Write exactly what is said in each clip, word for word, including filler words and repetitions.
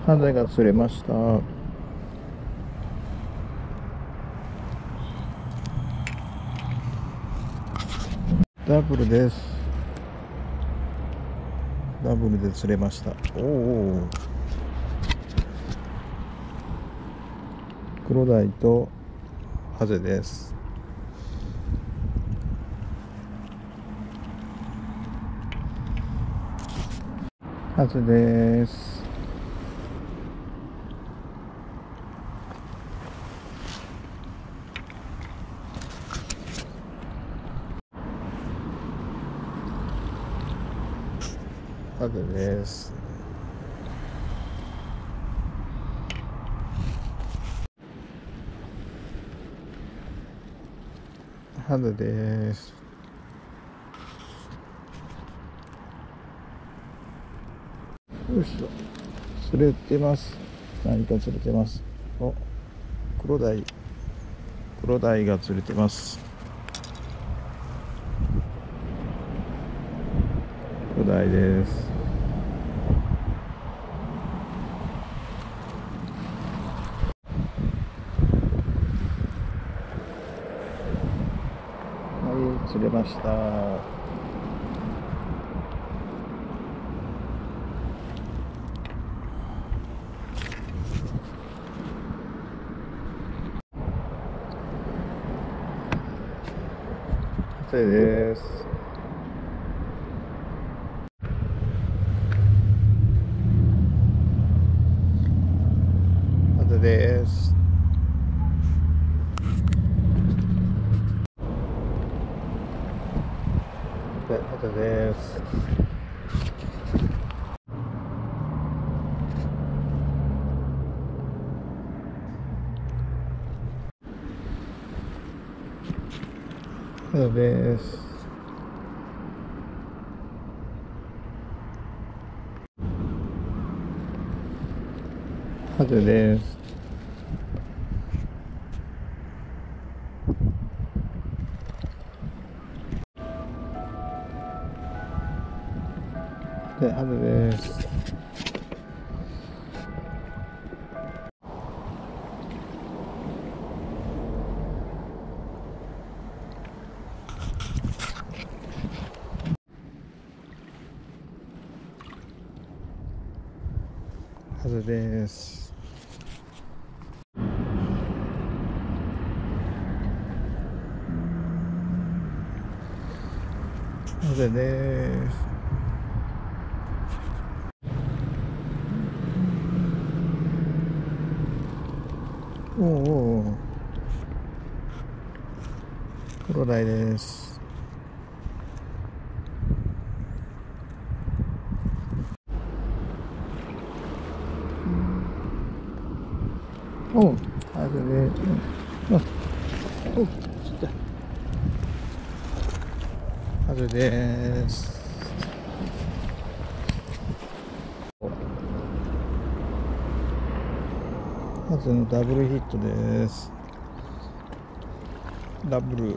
ハゼが釣れました。ダブルです。ダブルで釣れました。おお。クロダイとハゼです。ハゼです。ハゼです。ハゼです。よいしょ。釣れてます。何か釣れてます。お、クロダイ。クロダイが釣れてます。クロダイです。はい、釣れました。ハゼです。ハゼです。ハゼです。ハゼです。ハゼです。で、ハゼです。ハゼです。ハゼです。おおお。クロダイです。おう、ハゼです。うん、お、ちっちゃい。ハゼです。ハゼのダブルヒットです。ダブル。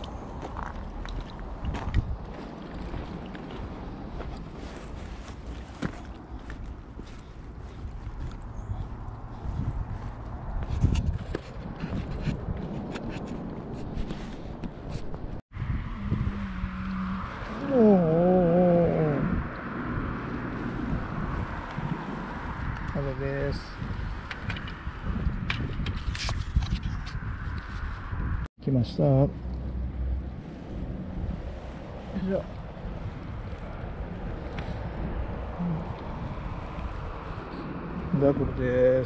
おおおお。ハゼです。来ました。よいしょ。ダブルです。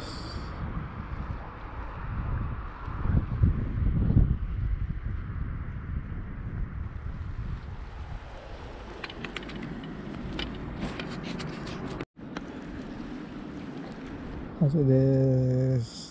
ハゼです。